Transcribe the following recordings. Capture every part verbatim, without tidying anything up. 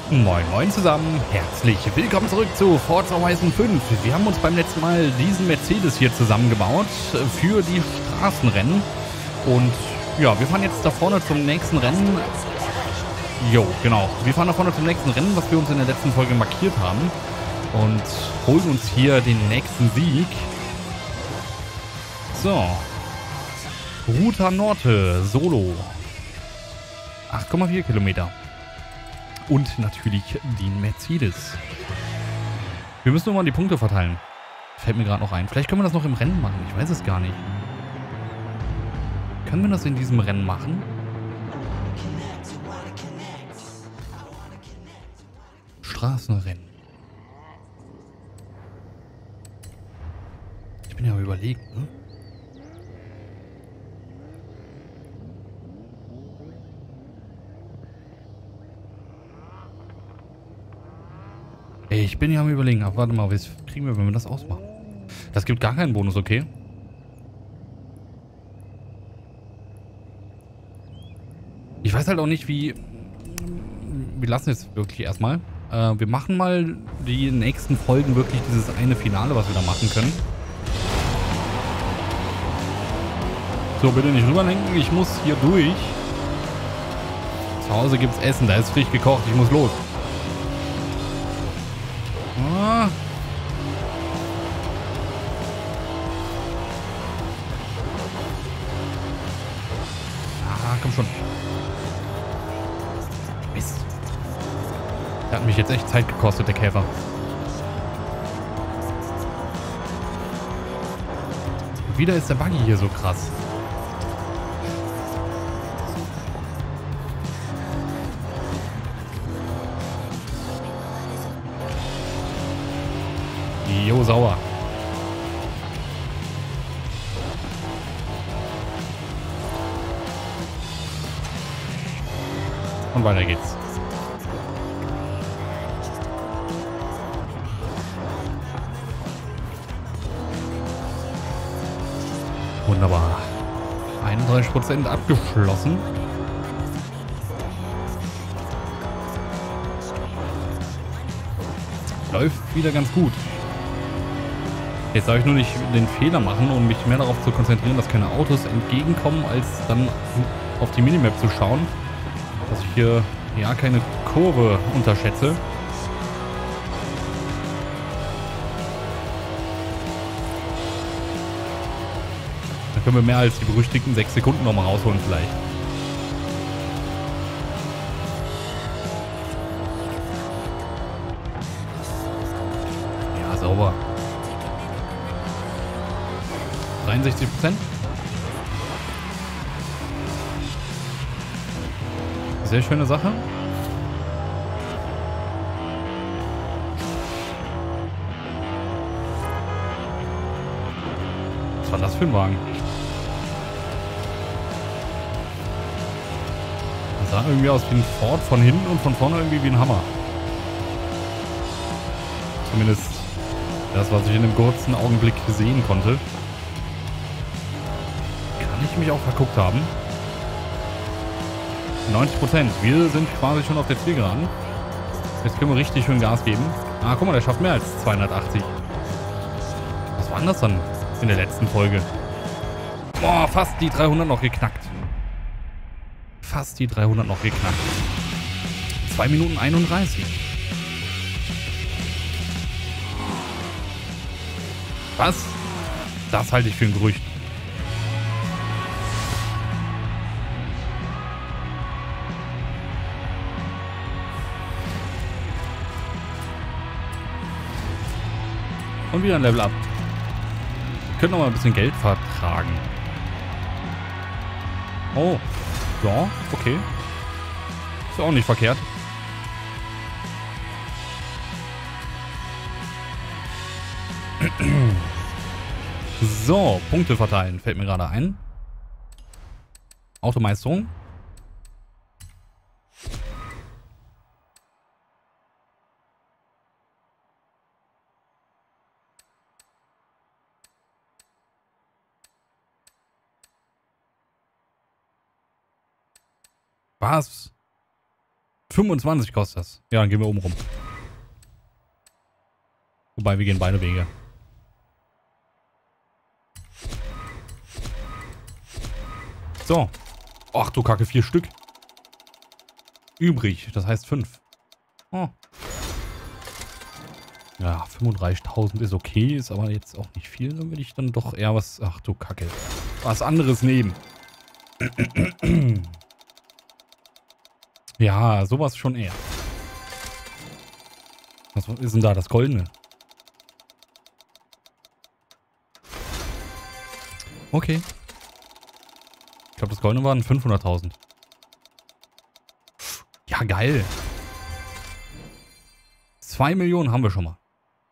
Moin Moin zusammen, herzlich willkommen zurück zu Forza Horizon fünf. Wir haben uns beim letzten Mal diesen Mercedes hier zusammengebaut für die Straßenrennen. Und ja, wir fahren jetzt da vorne zum nächsten Rennen. Jo, genau. Wir fahren da vorne zum nächsten Rennen, was wir uns in der letzten Folge markiert haben. Und holen uns hier den nächsten Sieg. So. Ruta Norte, Solo. acht Komma vier Kilometer. Und natürlich den Mercedes. Wir müssen nur mal die Punkte verteilen. Fällt mir gerade noch ein. Vielleicht können wir das noch im Rennen machen. Ich weiß es gar nicht. Können wir das in diesem Rennen machen? Straßenrennen. Ich bin ja überlegen, ne? Ich bin ja am Überlegen. Ach, warte mal, was kriegen wir, wenn wir das ausmachen? Das gibt gar keinen Bonus, okay? Ich weiß halt auch nicht, wie... Wir lassen jetzt wirklich erstmal. Äh, wir machen mal die nächsten Folgen wirklich dieses eine Finale, was wir da machen können. So, bitte nicht rüberlenken. Ich muss hier durch. Zu Hause gibt's Essen. Da ist frisch gekocht. Ich muss los. Ah. Ah, komm schon. Mist. Der hat mich jetzt echt Zeit gekostet, der Käfer. Und wieder ist der Buggy hier so krass. Jo, sauer. Und weiter geht's. Wunderbar. einunddreißig Prozent abgeschlossen. Läuft wieder ganz gut. Jetzt darf ich nur nicht den Fehler machen und mich mehr darauf zu konzentrieren, dass keine Autos entgegenkommen, als dann auf die Minimap zu schauen. Dass ich hier ja keine Kurve unterschätze. Dann können wir mehr als die berüchtigten sechs Sekunden nochmal rausholen vielleicht. Ja, sauber. dreiundsechzig Prozent. Sehr schöne Sache. Was war das für ein Wagen? Das sah irgendwie aus wie ein Ford von hinten und von vorne irgendwie wie ein Hammer. Zumindest das, was ich in einem kurzen Augenblick sehen konnte. Ich mich auch verguckt haben. neunzig Prozent. Wir sind quasi schon auf der Zielgeraden. Jetzt können wir richtig schön Gas geben. Ah, guck mal, der schafft mehr als zweihundertachtzig. Was war denn das dann in der letzten Folge? Boah, fast die dreihundert noch geknackt. Fast die dreihundert noch geknackt. zwei Minuten einunddreißig. Was? Das halte ich für ein Gerücht. Und wieder ein Level Up. Wir können noch mal ein bisschen Geld vertragen. Oh. Ja, okay. Ist auch nicht verkehrt. So, Punkte verteilen. Fällt mir gerade ein. Automeisterung. Was? fünfundzwanzig kostet das. Ja, dann gehen wir oben rum. Wobei, wir gehen beide Wege. So. Ach du Kacke, vier Stück. Übrig, das heißt fünf. Oh. Ja, fünfunddreißigtausend ist okay, ist aber jetzt auch nicht viel. Dann will ich dann doch eher was... Ach du Kacke. Was anderes nehmen. Ja, sowas schon eher. Was ist denn da, das Goldene? Okay. Ich glaube, das Goldene waren fünfhunderttausend. Ja, geil. Zwei Millionen haben wir schon mal.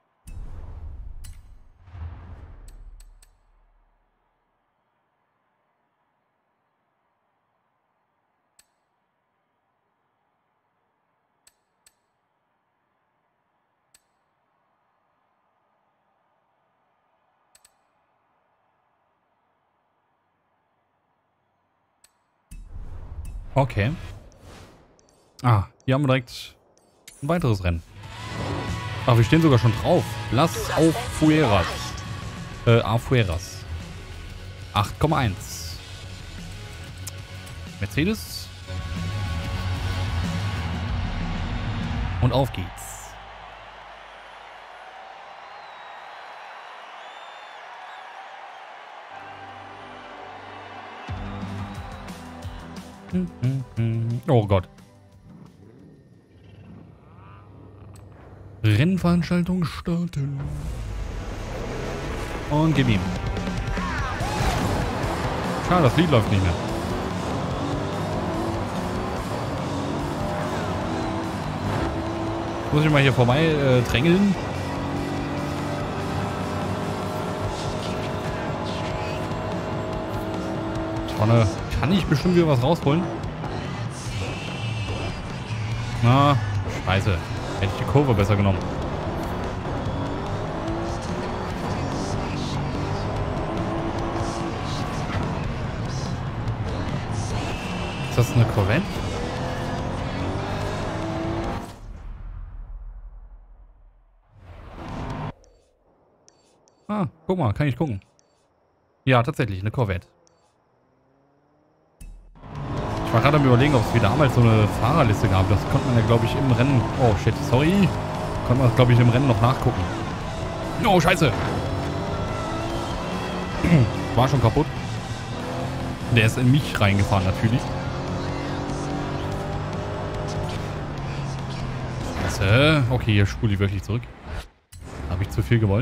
Okay. Ah, hier haben wir direkt ein weiteres Rennen. Ach, wir stehen sogar schon drauf. Las Afueras. Äh, Afueras. acht Komma eins. Mercedes. Und auf geht's. Oh Gott. Rennveranstaltung starten. Und gib ihm. Schade, das Lied läuft nicht mehr. Muss ich mal hier vorbei äh, drängeln? Vorne kann ich bestimmt wieder was rausholen. Na, scheiße. Hätte ich die Kurve besser genommen. Ist das eine Corvette? Ah, guck mal, kann ich gucken. Ja, tatsächlich, eine Corvette. Ich war gerade am Überlegen, ob es wie damals so eine Fahrerliste gab. Das konnte man ja, glaube ich, im Rennen... Oh, shit, sorry. Konnte man das, glaube ich, im Rennen noch nachgucken. Oh, scheiße. War schon kaputt. Der ist in mich reingefahren, natürlich. Scheiße. Okay, hier spule ich wirklich zurück. Habe ich zu viel gewollt.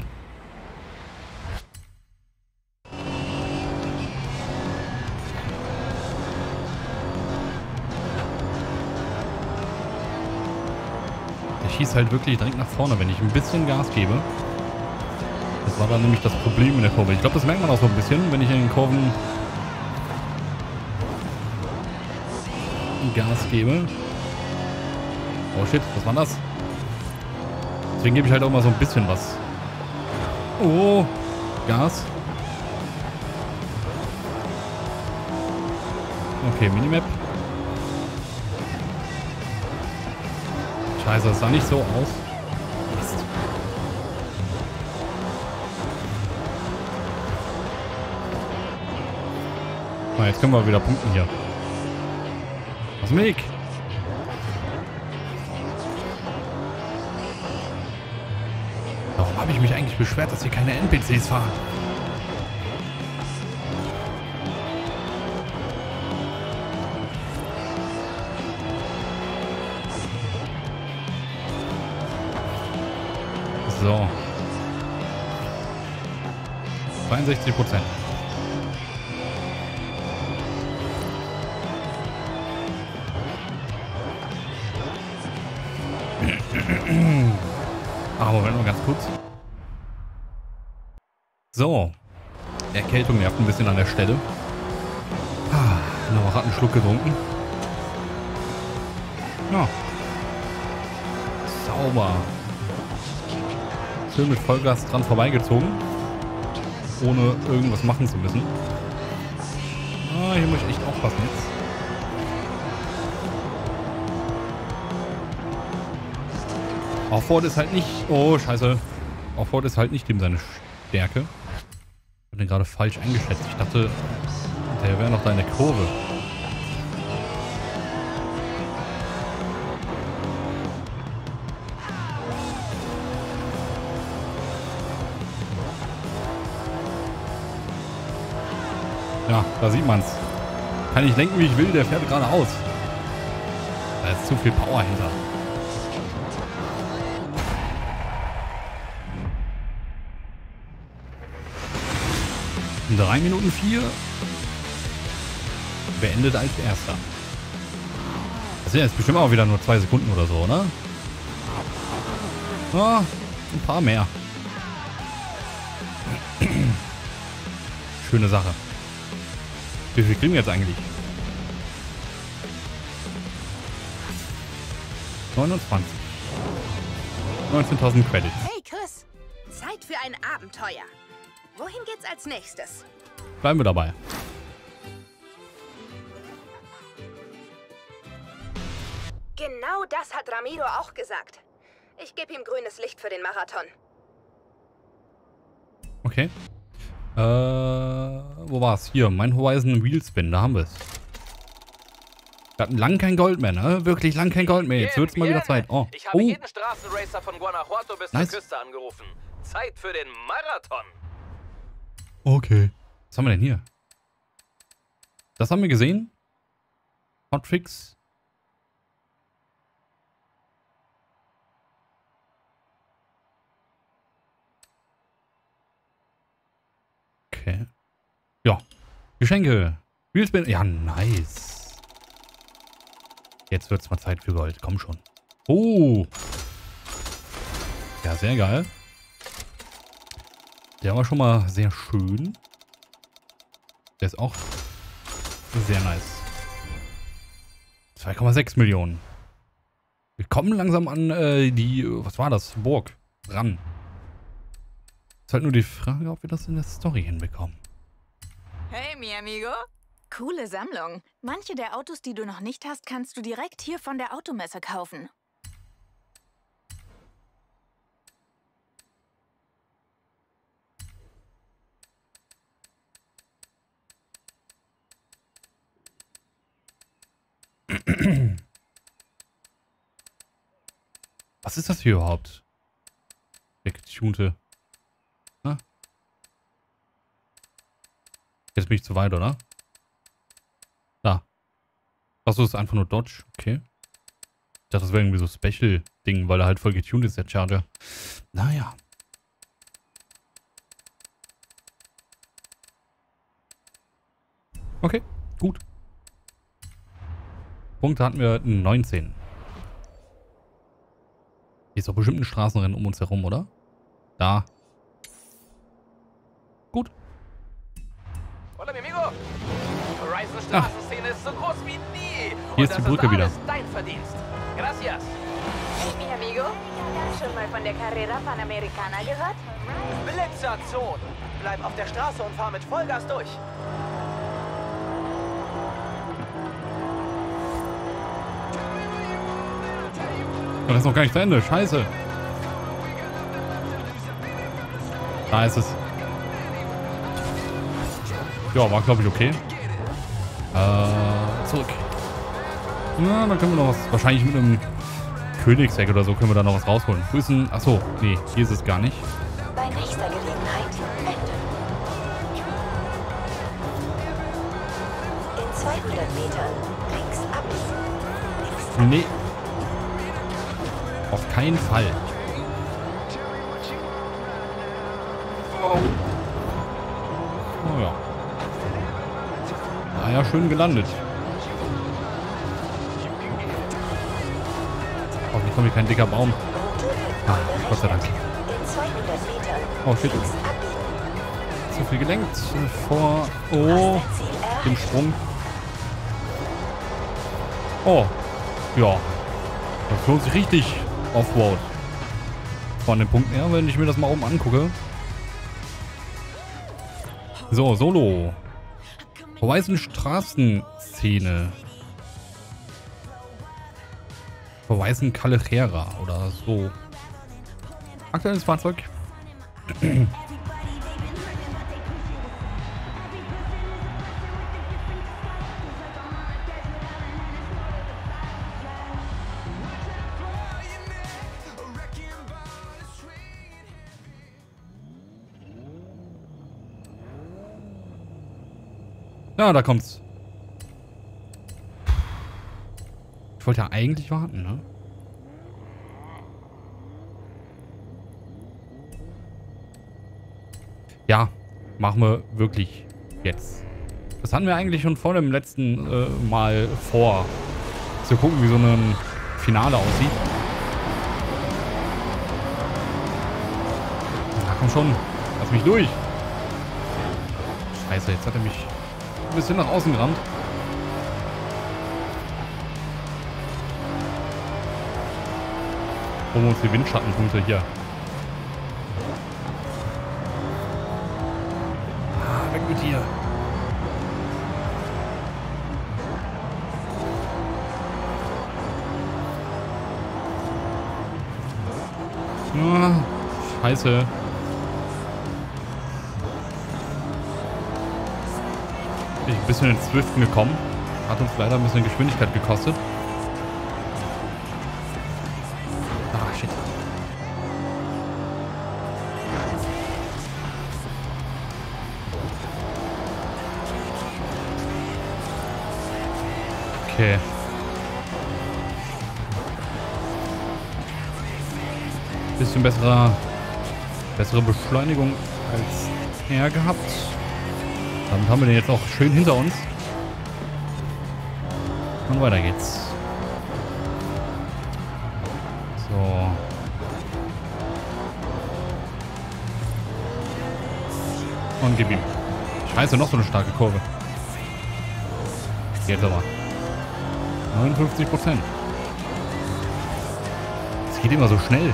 Schießt halt wirklich direkt nach vorne, wenn ich ein bisschen Gas gebe. Das war dann nämlich das Problem in der Kurve. Ich glaube, das merkt man auch so ein bisschen, wenn ich in den Kurven Gas gebe. Oh shit, was war das? Deswegen gebe ich halt auch mal so ein bisschen was. Oh, Gas. Okay, Minimap. Scheiße, das sah nicht so aus. Mist. Na, jetzt können wir wieder punkten hier. Was dem Weg? Warum habe ich mich eigentlich beschwert, dass hier keine N P Cs fahren? So. zweiundsechzig Prozent. Aber Moment, noch ganz kurz. So. Erkältung nervt ein bisschen an der Stelle. Ah, noch hat einen Schluck getrunken. Ja. Sauber. Schön mit Vollgas dran vorbeigezogen. Ohne irgendwas machen zu müssen. Ah, hier muss ich echt aufpassen jetzt. Offroad ist halt nicht... Oh, scheiße. Offroad ist halt nicht eben seine Stärke. Ich hab den gerade falsch eingeschätzt. Ich dachte, der wäre noch da in der Kurve. Ja, da sieht man's. Kann ich lenken, wie ich will, der fährt geradeaus. Da ist zu viel Power hinter. drei Minuten vier. Beendet als erster. Das sind jetzt bestimmt auch wieder nur zwei Sekunden oder so, ne? Ja, ein paar mehr. Schöne Sache. Wie viel kriegen wir jetzt eigentlich? neunundzwanzig. neunzehntausend Credits. Hey Chris, Zeit für ein Abenteuer. Wohin geht's als nächstes? Bleiben wir dabei. Genau das hat Ramiro auch gesagt. Ich gebe ihm grünes Licht für den Marathon. Okay. Äh, wo war's? Hier, mein Horizon Wheelspin, da haben wir es. Wir hatten lang kein Gold mehr, ne? Wirklich lang kein Gold mehr. Jetzt wird's mal wieder Zeit. Oh. Ich habe Oh. jeden Straßenracer von Guanajuato bis Nice. zur Küste angerufen. Zeit für den Marathon. Okay. Was haben wir denn hier? Das haben wir gesehen? Hotfix. Okay. Ja. Geschenke. Wheelspin. Ja, nice. Jetzt wird's mal Zeit für Gold. Komm schon. Oh. Ja, sehr geil. Der war schon mal sehr schön. Der ist auch sehr nice. zwei Komma sechs Millionen. Wir kommen langsam an äh, die, was war das? Burg ran. Ist halt nur die Frage, ob wir das in der Story hinbekommen. Hey, mi amigo. Coole Sammlung. Manche der Autos, die du noch nicht hast, kannst du direkt hier von der Automesse kaufen. Was ist das hier überhaupt? Der getunte. Na? Jetzt bin ich zu weit, oder? Da. Achso, ist einfach nur Dodge. Okay. Ich dachte, das wäre irgendwie so Special-Ding, weil er halt voll getuned ist, der Charger. Naja. Okay, gut. Punkte hatten wir neunzehn. Hier ist doch bestimmt ein Straßenrennen um uns herum, oder? Da. Gut. Hola, mi amigo. Horizon Straßenszene ist so groß wie nie. Hier ist die Brücke wieder. Das ist alles dein Verdienst. Gracias. Hey, mi amigo. Schon mal von der Carrera Panamericana gehört? Blitzerzone. Bleib auf der Straße und fahr mit Vollgas durch. Und das ist noch gar nicht zu Ende. Scheiße. Da ist es. Ja, war glaube ich okay. Äh, zurück. Na, dann können wir noch was. Wahrscheinlich mit einem Königseck oder so können wir da noch was rausholen. Wo ist denn. Achso, nee, hier ist es gar nicht. Bei nächster Gelegenheit. Ende. In zweihundert Metern links ab. Nee. Auf keinen Fall. Oh. Oh ja. Ah ja, schön gelandet. Hoffentlich kommt hier kein dicker Baum. Ah, Gott sei Dank. In zweihundert Metern Oh shit. links ab. Zu viel gelenkt. Vor. Oh. Dem Sprung. Oh. Ja. Das lohnt sich richtig. Offroad. Von den Punkten her, wenn ich mir das mal oben angucke. So, Solo. Horizon Straßenszene. Horizon Calejera oder so. Aktuelles Fahrzeug. Ja, da kommt's. Ich wollte ja eigentlich warten, ne? Ja, machen wir wirklich jetzt. Das hatten wir eigentlich schon vor dem letzten äh, Mal vor. Zu gucken, wie so ein Finale aussieht. Na komm schon, lass mich durch. Scheiße, jetzt hat er mich ein bisschen nach außen gerannt. Holen wir uns die Windschattenpunkte hier. Ah, weg mit dir. Ah, scheiße. Bin ich ein bisschen ins Swiften gekommen. Hat uns leider ein bisschen Geschwindigkeit gekostet. Ah, shit. Okay. Bisschen besserer, bessere Beschleunigung als er gehabt. Damit haben wir den jetzt auch schön hinter uns. Und weiter geht's. So. Und gib ihm. Scheiße, noch so eine starke Kurve. Jetzt aber. neunundfünfzig Prozent. Es geht immer so schnell.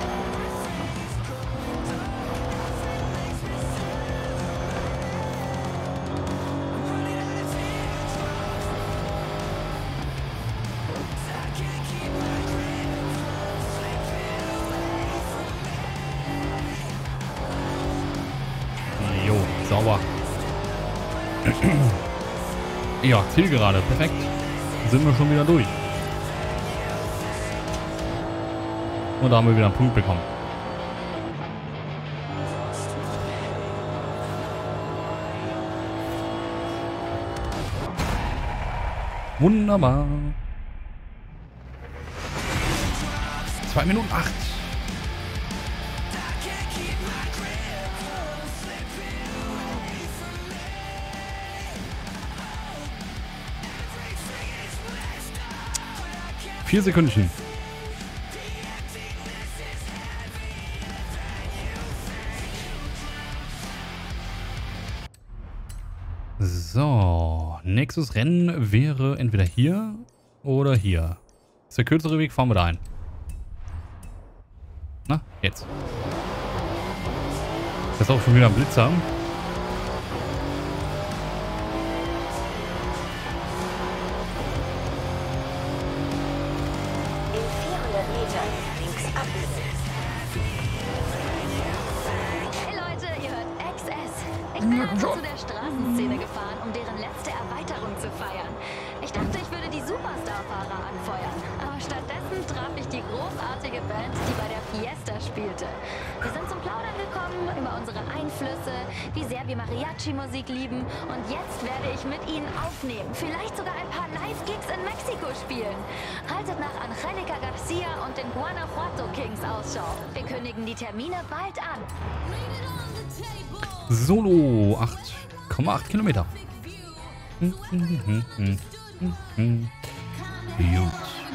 Sauber. Ja, Zielgerade. Perfekt. Sind wir schon wieder durch. Und da haben wir wieder einen Punkt bekommen. Wunderbar. zwei Minuten acht. Vier Sekündchen. So, nächstes Rennen wäre entweder hier oder hier. Ist der kürzere Weg, fahren wir da ein. Na, jetzt. Das ist auch schon wieder ein Blitzer. Zu der Straßenszene gefahren, um deren letzte Erweiterung zu feiern. Ich dachte, ich würde die Superstar-Fahrer anfeuern, aber stattdessen traf ich die großartige Band, die bei der Fiesta spielte. Wir sind zum Plaudern gekommen über unsere Einflüsse, wie sehr wir Mariachi-Musik lieben, und jetzt werde ich mit ihnen aufnehmen, vielleicht sogar ein paar Live-Gigs in Mexiko spielen. Haltet nach Angelica Garcia und den Guanajuato Kings Ausschau. Wir kündigen die Termine bald an. Solo, acht Komma acht Kilometer. Hm, hm, hm, hm, hm, hm. Gut.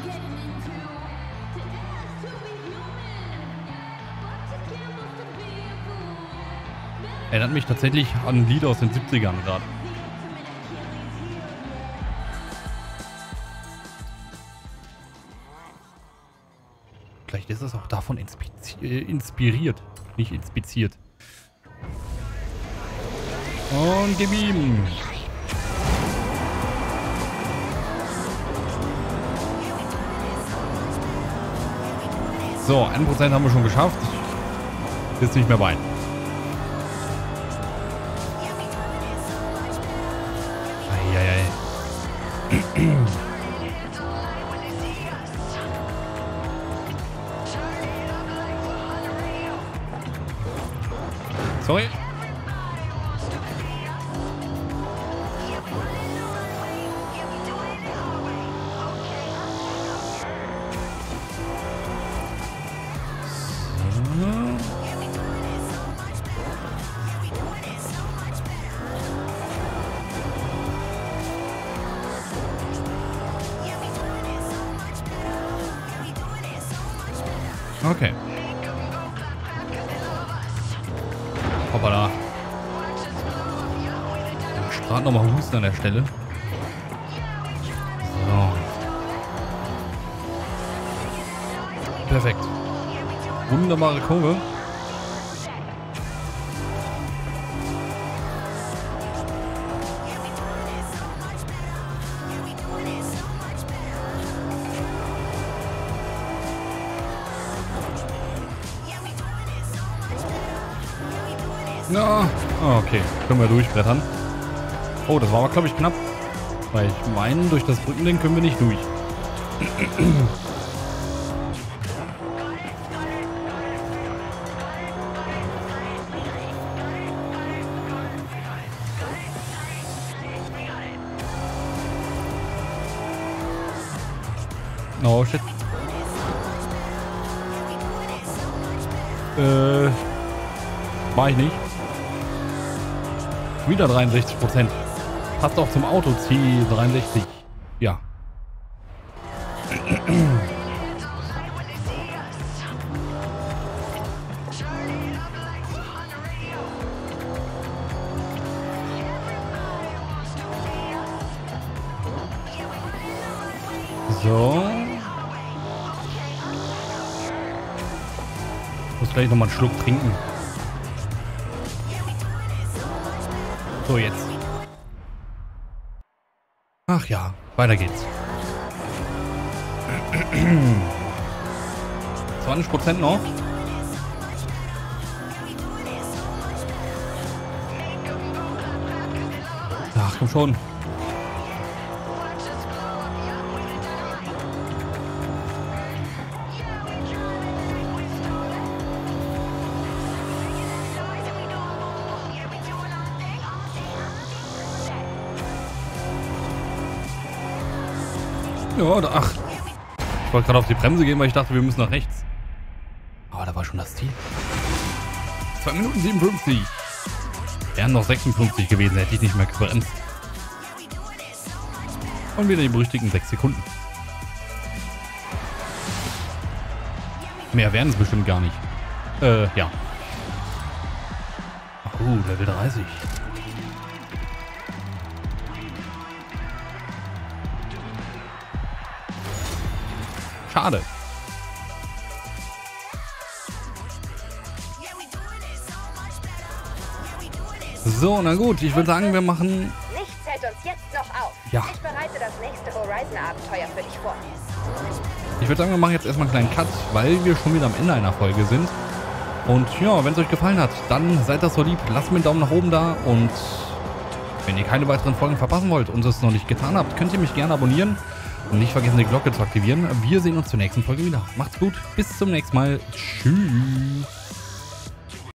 Erinnert mich tatsächlich an Lieder aus den siebzigern gerade. Vielleicht ist es auch davon inspiriert, nicht inspiziert. Und gib ihm. So, ein Prozent haben wir schon geschafft. Ist nicht mehr bei. Eieiei. Sorry. Okay. Hoppala. Gerade nochmal husten an der Stelle. So. Perfekt. Wunderbare Kurve. Ja, oh, okay. Können wir durchbrettern. Oh, das war aber, glaube ich, knapp. Weil ich meine, durch das Brückending können wir nicht durch. Oh, shit. Äh, war ich nicht. Wieder dreiundsechzig Prozent. Passt auch zum Auto C dreiundsechzig. Ja. So. Muss gleich nochmal einen Schluck trinken. So, jetzt. Ach ja, weiter geht's. zwanzig Prozent noch. Ach, komm schon. Ja, da, ach. Ich wollte gerade auf die Bremse gehen, weil ich dachte, wir müssen nach rechts. Aber da war schon das Ziel. zwei Minuten siebenundfünfzig. Wären noch sechsundfünfzig gewesen, hätte ich nicht mehr gebremst. Und wieder die berüchtigten sechs Sekunden. Mehr wären es bestimmt gar nicht. Äh, ja. Oh, Level dreißig. Schade. So, na gut, ich würde sagen, wir machen... Nichts hält uns jetzt noch auf. Ja. Ich bereite das nächste Horizon-Abenteuer für dich vor. Ich würde sagen, wir machen jetzt erstmal einen kleinen Cut, weil wir schon wieder am Ende einer Folge sind. Und ja, wenn es euch gefallen hat, dann seid das so lieb. Lasst mir einen Daumen nach oben da. Und wenn ihr keine weiteren Folgen verpassen wollt und es noch nicht getan habt, könnt ihr mich gerne abonnieren. Und nicht vergessen, die Glocke zu aktivieren. Wir sehen uns zur nächsten Folge wieder. Macht's gut. Bis zum nächsten Mal. Tschüss.